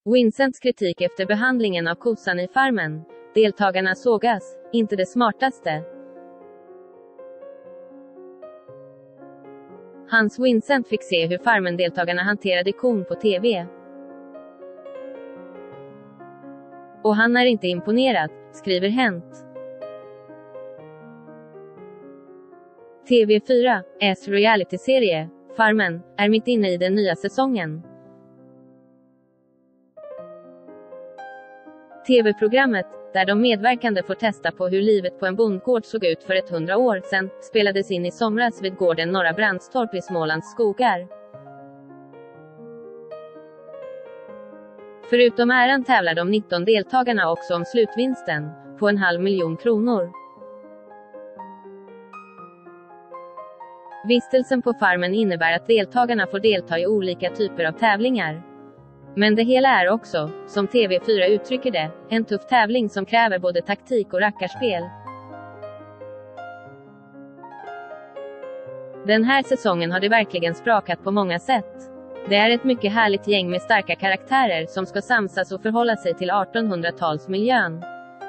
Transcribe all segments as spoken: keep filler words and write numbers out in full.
Vincents kritik efter behandlingen av kossan i Farmen. Deltagarna sågas, inte det smartaste. Hans Vincent fick se hur Farmen-deltagarna hanterade kon på T V. Och han är inte imponerad, skriver Hänt. T V fyras realityserie, Farmen, är mitt inne i den nya säsongen. T V-programmet, där de medverkande får testa på hur livet på en bondgård såg ut för ett hundra år sedan, spelades in i somras vid gården Norra Brandstorp i Smålands skogar. Förutom äran tävlar de nitton deltagarna också om slutvinsten, på en halv miljon kronor. Vistelsen på Farmen innebär att deltagarna får delta i olika typer av tävlingar. Men det hela är också, som T V fyra uttrycker det, en tuff tävling som kräver både taktik och rackarspel. Den här säsongen har det verkligen sprakat på många sätt. Det är ett mycket härligt gäng med starka karaktärer som ska samsas och förhålla sig till artonhundratalsmiljön.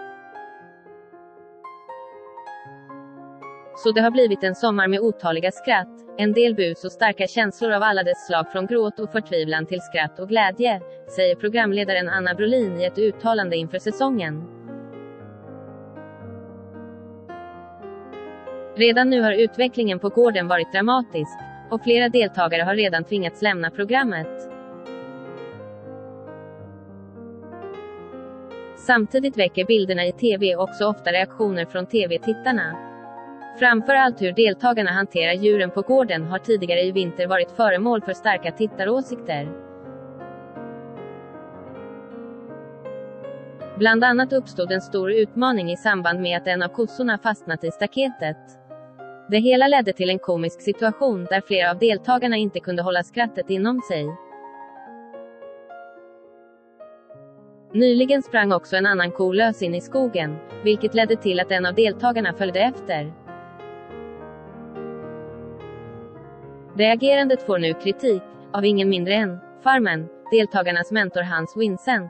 Så det har blivit en sommar med otaliga skratt, en del bus och starka känslor av alla dess slag från gråt och förtvivlan till skratt och glädje, säger programledaren Anna Brolin i ett uttalande inför säsongen. Redan nu har utvecklingen på gården varit dramatisk, och flera deltagare har redan tvingats lämna programmet. Samtidigt väcker bilderna i T V också ofta reaktioner från T V-tittarna. Framför allt hur deltagarna hanterar djuren på gården har tidigare i vinter varit föremål för starka tittaråsikter. Bland annat uppstod en stor utmaning i samband med att en av kossorna fastnat i staketet. Det hela ledde till en komisk situation där flera av deltagarna inte kunde hålla skrattet inom sig. Nyligen sprang också en annan ko lös in i skogen, vilket ledde till att en av deltagarna följde efter. Det agerandet får nu kritik, av ingen mindre än Farmen, deltagarnas mentor Hans Vincent.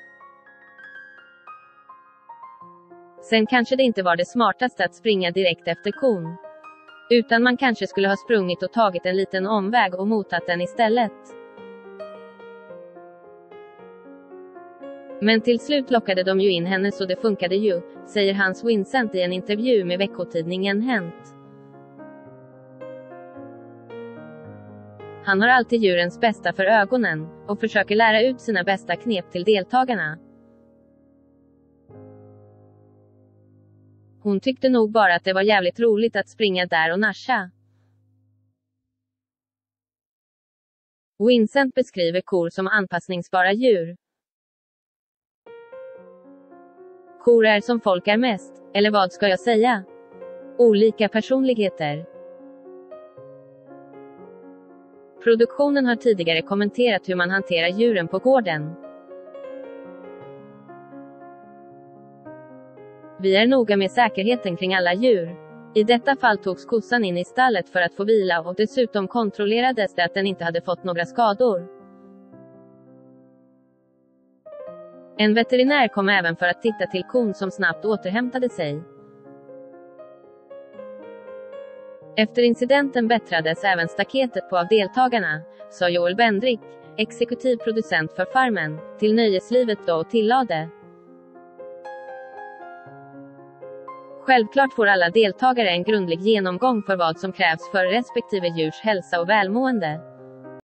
Sen kanske det inte var det smartaste att springa direkt efter kon. Utan man kanske skulle ha sprungit och tagit en liten omväg och motat den istället. Men till slut lockade de ju in henne så det funkade ju, säger Hans Vincent i en intervju med veckotidningen Hänt. Han har alltid djurens bästa för ögonen, och försöker lära ut sina bästa knep till deltagarna. Hon tyckte nog bara att det var jävligt roligt att springa där och nascha. Vincent beskriver kor som anpassningsbara djur. Kor är som folk är mest, eller vad ska jag säga? Olika personligheter. Produktionen har tidigare kommenterat hur man hanterar djuren på gården. Vi är noga med säkerheten kring alla djur. I detta fall togs kossan in i stallet för att få vila och dessutom kontrollerades det att den inte hade fått några skador. En veterinär kom även för att titta till kon som snabbt återhämtade sig. Efter incidenten bättrades även staketet på av deltagarna, sa Joel Bendrick, exekutiv producent för Farmen, till Nöjeslivet då och tillade. Självklart får alla deltagare en grundlig genomgång för vad som krävs för respektive djurs hälsa och välmående.